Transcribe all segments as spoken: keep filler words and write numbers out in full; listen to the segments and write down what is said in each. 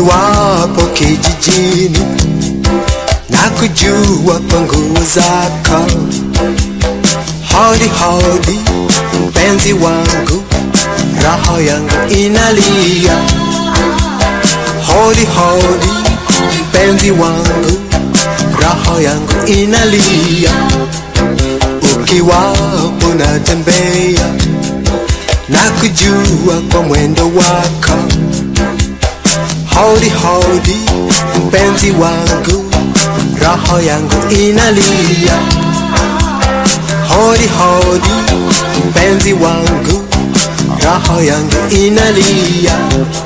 Ukiwapo kijijini na kujua kwa nguo zako, hodi hodi mpenzi wangu, roho yangu inalia. Hodi hodi mpenzi wangu, roho yangu inalia. Ukiwapo natembea na kujua kwa mwendo wako, hodi hodi mpenzi wangu, roho yangu inalia. Hodi hodi mpenzi wangu, roho yangu inalia.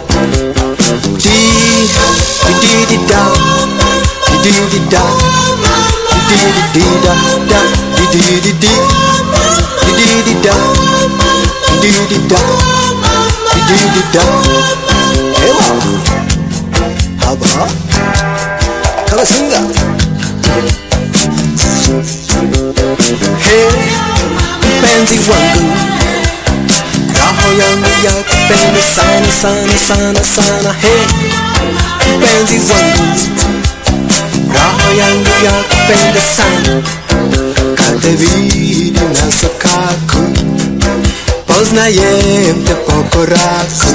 Di di di da di di da di di da da di di di di di da di di da di di da. Ewa haba kama singa. Hey mpenzi wangu, roho yangu yakupenda sana sana sana sana. Hey mpenzi wangu, roho yangu yakupenda sana. Kadevidi na sokaku, poznajem te po koraku.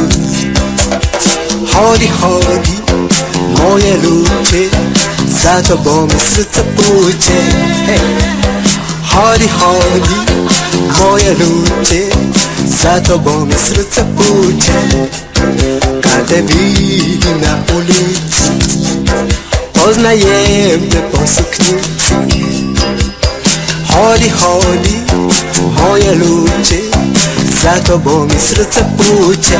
Hodi hodi moje ludzie, za tobą mi serce płucze. Hey. Hodi hodi moje ludzie, za tobą mi serce płucze. Kada widzi na ulicy, poznajem te po suknicy. Hodi hodi moje ludzie, za tobą mi serce płucze.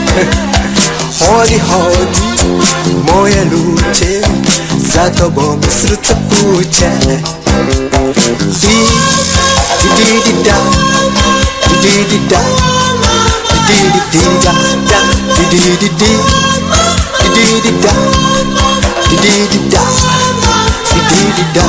Hodi hodi moje ludzie, za tobą mi serce płucze. Di di di da di di da di di di da da di di di di di di da di di da di di da.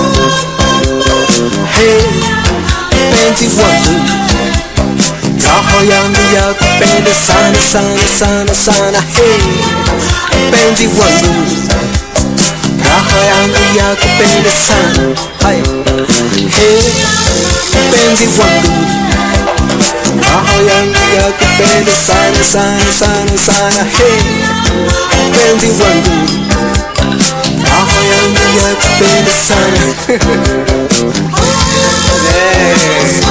Hey mpenzi wangu, roho yangu yakupenda sana sana sana sana. Hey mpenzi wangu, roho yangu yakupenda sana. Hey mpenzi wangu, roho yangu yakupenda sana sana sana sana. Hey mpenzi wangu, roho yangu yakupenda sana. Hey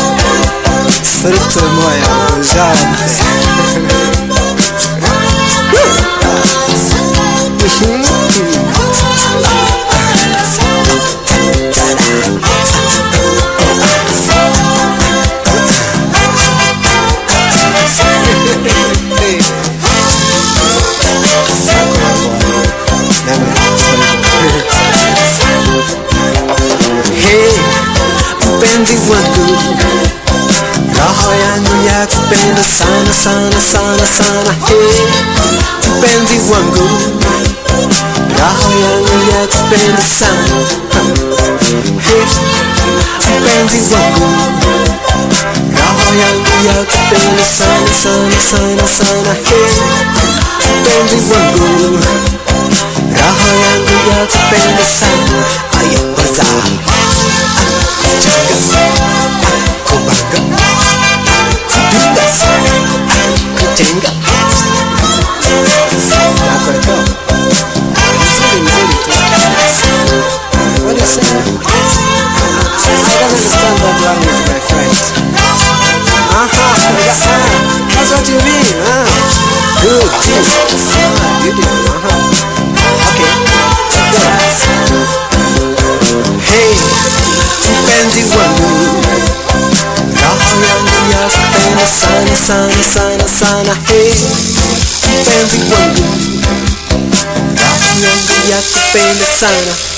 serce moja żarty. Hey mpenzi wangu, roho yangu yakupenda sana sana sana sana. Hey mpenzi wangu, roho yangu yakupenda sana. Hey mpenzi wangu, roho yangu yakupenda sana sana sana sana. Hey mpenzi wangu, roho yangu yakupenda sana. Ayo baza kujenga what is that? I don't understand that language, my friend. Aha, that's what you mean, huh? Good, yes. Ah, beautiful, uh-huh. Okay, hey, mpenzi wangu, roho yangu yakupenda sana sana sana sana. Hey mpenzi wangu, roho yangu yakupenda sana.